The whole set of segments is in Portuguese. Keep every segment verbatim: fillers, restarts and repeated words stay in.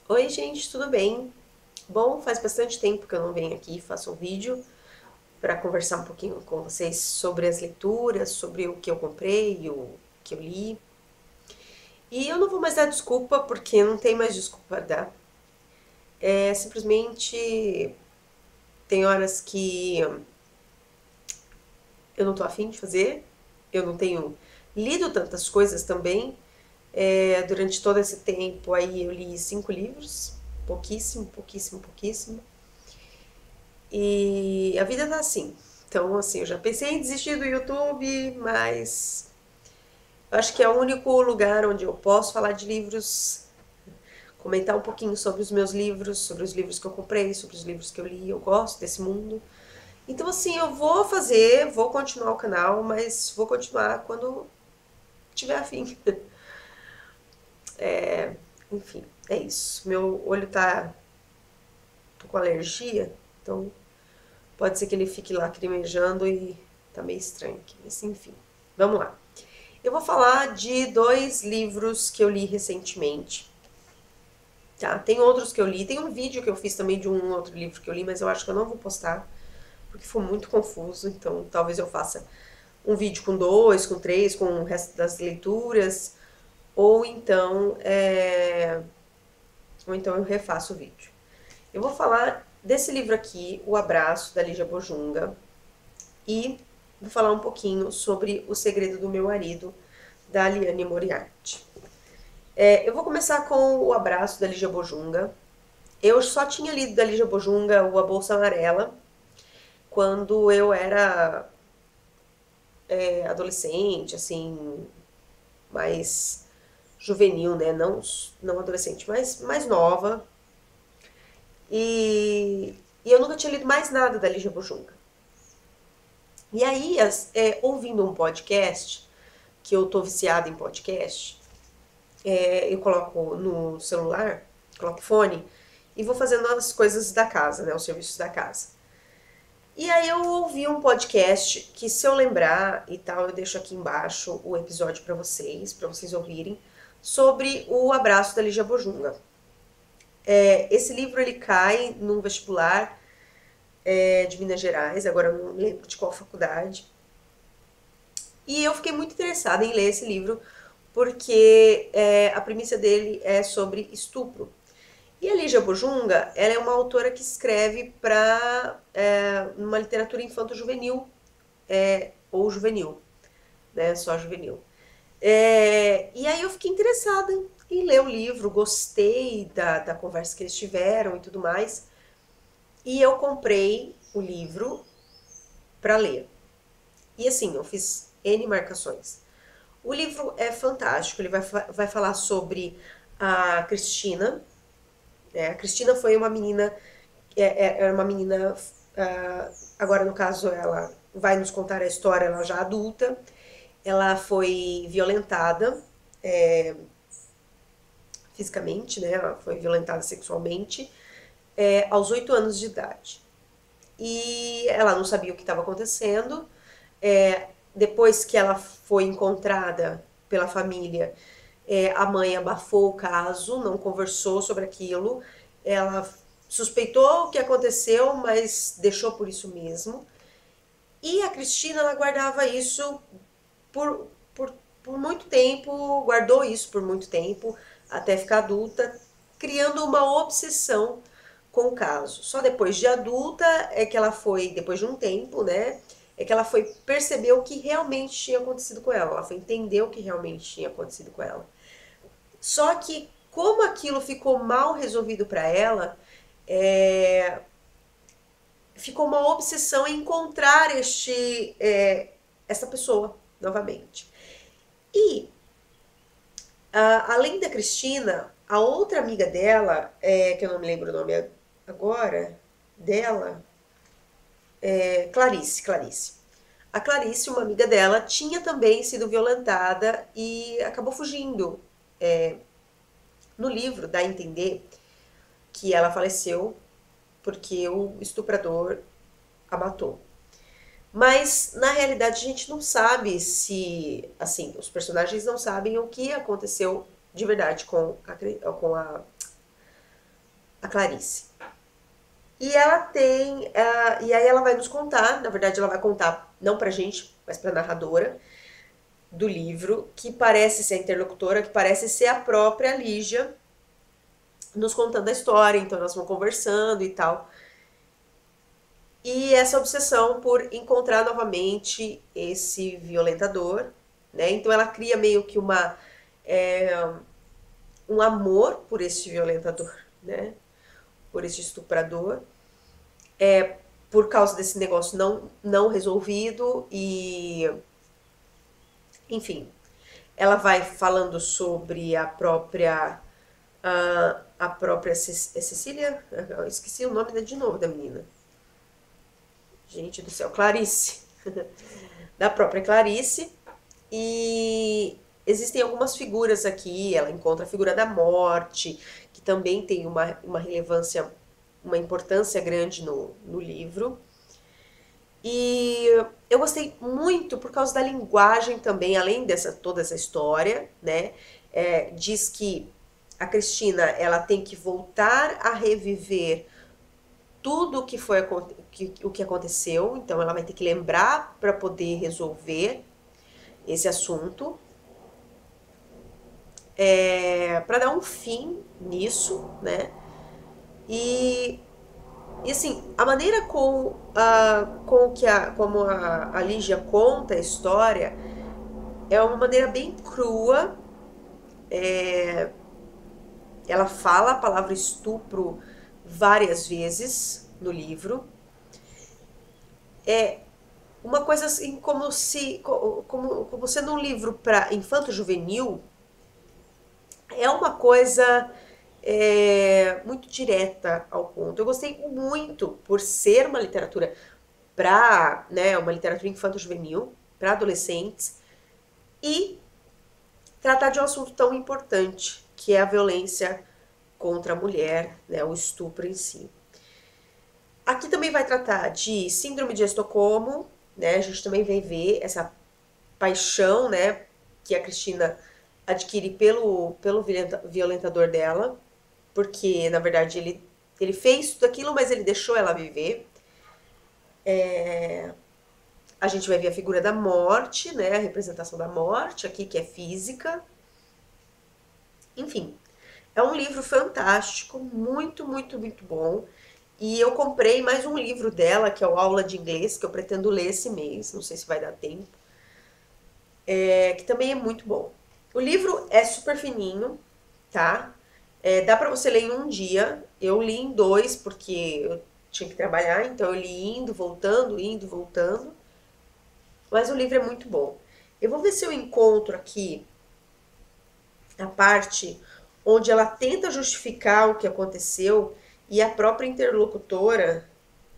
Oi, gente, tudo bem? Bom, faz bastante tempo que eu não venho aqui e faço um vídeo para conversar um pouquinho com vocês sobre as leituras, sobre o que eu comprei, o que eu li. E eu não vou mais dar desculpa, porque não tem mais desculpa para dar. É simplesmente tem horas que eu não tô afim de fazer, eu não tenho lido tantas coisas também. É, durante todo esse tempo aí eu li cinco livros, pouquíssimo, pouquíssimo, pouquíssimo. E a vida tá assim. Então, assim, eu já pensei em desistir do YouTube, mas eu acho que é o único lugar onde eu posso falar de livros, comentar um pouquinho sobre os meus livros, sobre os livros que eu comprei, sobre os livros que eu li. Eu gosto desse mundo. Então, assim, eu vou fazer, vou continuar o canal, mas vou continuar quando tiver afim. Enfim, é isso. Meu olho tá. Tô com alergia, então pode ser que ele fique lacrimejando e tá meio estranho aqui. Mas enfim, vamos lá. Eu vou falar de dois livros que eu li recentemente. Tá? Tem outros que eu li. Tem um vídeo que eu fiz também de um outro livro que eu li, mas eu acho que eu não vou postar, porque foi muito confuso. Então talvez eu faça um vídeo com dois, com três, com o resto das leituras. Ou então, é... ou então eu refaço o vídeo. Eu vou falar desse livro aqui, O Abraço, da Lígia Bojunga. E vou falar um pouquinho sobre O Segredo do Meu Marido, da Liane Moriarty. É, eu vou começar com O Abraço, da Lígia Bojunga. Eu só tinha lido da Lígia Bojunga o A Bolsa Amarela quando eu era é, adolescente, assim, mais juvenil, né? Não, não adolescente, mas mais nova. E, e eu nunca tinha lido mais nada da Lígia Bojunga. E aí, as, é, ouvindo um podcast, que eu tô viciada em podcast, é, eu coloco no celular, coloco fone e vou fazendo as coisas da casa, né, os serviços da casa. E aí eu ouvi um podcast que, se eu lembrar e tal, eu deixo aqui embaixo o episódio para vocês, para vocês ouvirem, sobre o Abraço da Lígia Bojunga. É, esse livro ele cai num vestibular é, de Minas Gerais, agora eu não lembro de qual faculdade. E eu fiquei muito interessada em ler esse livro porque é, a premissa dele é sobre estupro. E a Lígia Bojunga, ela é uma autora que escreve para é, uma literatura infanto-juvenil é, ou juvenil, né? Só juvenil. É, e aí eu fiquei interessada em ler o livro, gostei da, da conversa que eles tiveram e tudo mais. E eu comprei o livro para ler. E assim, eu fiz N marcações. O livro é fantástico, ele vai, vai falar sobre a Cristina. É, a Cristina foi uma menina, é, é, é uma menina, uh, agora no caso ela vai nos contar a história, ela já adulta. Ela foi violentada é, fisicamente, né? Ela foi violentada sexualmente é, aos oito anos de idade. E ela não sabia o que estava acontecendo. É, depois que ela foi encontrada pela família, é, a mãe abafou o caso, não conversou sobre aquilo. Ela suspeitou o que aconteceu, mas deixou por isso mesmo. E a Cristina, ela guardava isso por, por, por muito tempo, guardou isso por muito tempo, até ficar adulta, criando uma obsessão com o caso. Só depois de adulta é que ela foi, depois de um tempo, né, é que ela foi perceber o que realmente tinha acontecido com ela. Ela foi entender o que realmente tinha acontecido com ela. Só que como aquilo ficou mal resolvido para ela, é, ficou uma obsessão em encontrar este, é, essa pessoa novamente. E a, além da Cristina, a outra amiga dela, é, que eu não me lembro o nome agora, dela, é Clarice, Clarice. A Clarice, uma amiga dela, tinha também sido violentada e acabou fugindo. É, no livro dá a entender que ela faleceu porque o estuprador a matou. Mas na realidade a gente não sabe se, assim, os personagens não sabem o que aconteceu de verdade com a, com a a Clarice. E ela tem, uh, e aí ela vai nos contar, na verdade ela vai contar não pra gente, mas pra narradora do livro, que parece ser a interlocutora, que parece ser a própria Lígia, nos contando a história, então elas vão conversando e tal. E essa obsessão por encontrar novamente esse violentador, né? Então ela cria meio que uma é, um amor por esse violentador, né? Por esse estuprador, é, por causa desse negócio não, não resolvido e, enfim, ela vai falando sobre a própria a, a própria Cecília, eu esqueci o nome de novo da menina. Gente do céu, Clarice. Da própria Clarice. E existem algumas figuras aqui. Ela encontra a figura da morte, que também tem uma, uma relevância, uma importância grande no, no livro. E eu gostei muito por causa da linguagem também, além dessa toda essa história, né? É, diz que a Cristina ela tem que voltar a reviver tudo o que foi que, o que aconteceu, então ela vai ter que lembrar para poder resolver esse assunto, é, para dar um fim nisso, né? E, e assim, a maneira com, uh, com que a, como a, a Lígia conta a história é uma maneira bem crua. É, ela fala a palavra estupro várias vezes no livro. É uma coisa assim como se como, como sendo um livro para infanto-juvenil, é uma coisa é, muito direta ao ponto. Eu gostei muito por ser uma literatura para, né, uma literatura infanto-juvenil, para adolescentes, e tratar de um assunto tão importante, que é a violência contra a mulher, né, o estupro em si. Aqui também vai tratar de síndrome de Estocolmo, né? A gente também vai ver essa paixão, né, que a Cristina adquire pelo, pelo violentador dela, porque na verdade ele, ele fez tudo aquilo, mas ele deixou ela viver. É, a gente vai ver a figura da morte, né, a representação da morte aqui, que é física. Enfim, é um livro fantástico, muito, muito, muito bom. E eu comprei mais um livro dela, que é o Aula de Inglês, que eu pretendo ler esse mês, não sei se vai dar tempo, é, que também é muito bom. O livro é super fininho, tá? É, dá pra você ler em um dia. Eu li em dois, porque eu tinha que trabalhar, então eu li indo, voltando, indo, voltando. Mas o livro é muito bom. Eu vou ver se eu encontro aqui a parte onde ela tenta justificar o que aconteceu e a própria interlocutora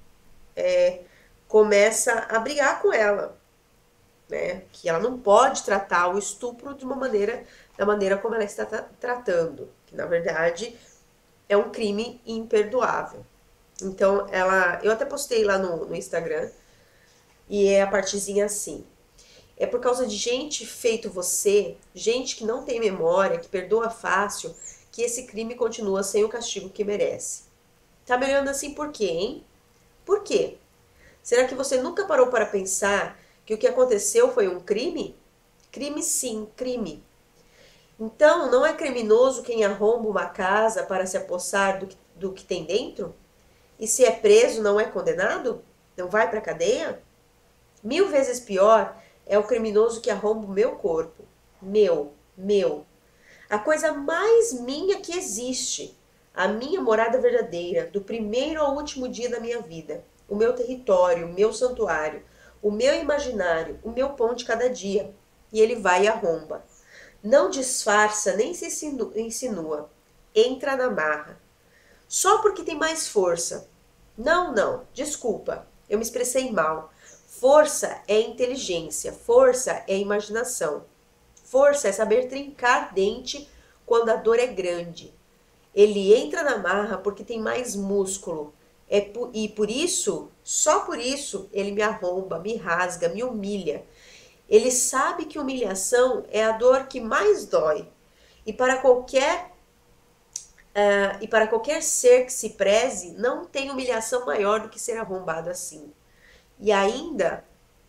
é, começa a brigar com ela, né? Que ela não pode tratar o estupro de uma maneira, da maneira como ela está tra tratando, que na verdade é um crime imperdoável. Então ela, eu até postei lá no, no Instagram e é a partezinha assim. É por causa de gente feito você, gente que não tem memória, que perdoa fácil, que esse crime continua sem o castigo que merece. Tá me olhando assim por quê, hein? Por quê? Será que você nunca parou para pensar que o que aconteceu foi um crime? Crime sim, crime. Então, não é criminoso quem arromba uma casa para se apossar do que, do que tem dentro? E se é preso, não é condenado? Não vai para a cadeia? Mil vezes pior é o criminoso que arromba o meu corpo. Meu, meu. A coisa mais minha que existe. A minha morada verdadeira, do primeiro ao último dia da minha vida. O meu território, o meu santuário, o meu imaginário, o meu pão de cada dia. E ele vai e arromba. Não disfarça, nem se insinua. Entra na marra. Só porque tem mais força. Não, não, desculpa, eu me expressei mal. Força é inteligência, força é imaginação. Força é saber trincar dente quando a dor é grande. Ele entra na marra porque tem mais músculo. É por, e por isso, só por isso, ele me arromba, me rasga, me humilha. Ele sabe que humilhação é a dor que mais dói. E para qualquer Uh, e para qualquer ser que se preze, não tem humilhação maior do que ser arrombado assim. E ainda...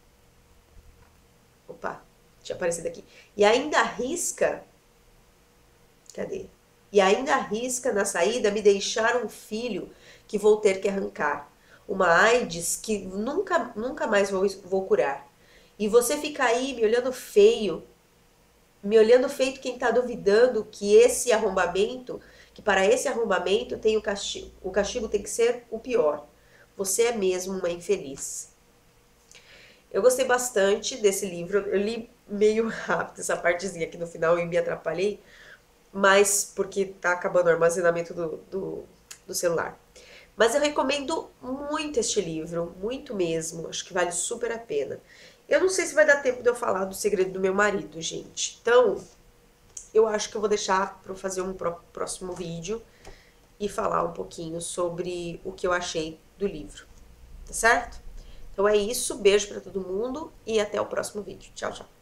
Opa, tinha aparecido aqui. E ainda arrisca... Cadê? E ainda arrisca na saída me deixar um filho que vou ter que arrancar. Uma AIDS que nunca, nunca mais vou, vou curar. E você fica aí me olhando feio, me olhando feito quem está duvidando que esse arrombamento, que para esse arrombamento tem o castigo. O castigo tem que ser o pior. Você é mesmo uma infeliz. Eu gostei bastante desse livro. Eu li meio rápido essa partezinha aqui no final e me atrapalhei, mas porque tá acabando o armazenamento do, do, do celular. Mas eu recomendo muito este livro, muito mesmo. Acho que vale super a pena. Eu não sei se vai dar tempo de eu falar do Segredo do Meu Marido, gente. Então, eu acho que eu vou deixar para fazer um próximo vídeo e falar um pouquinho sobre o que eu achei do livro. Tá certo? Então é isso. Beijo para todo mundo e até o próximo vídeo. Tchau, tchau.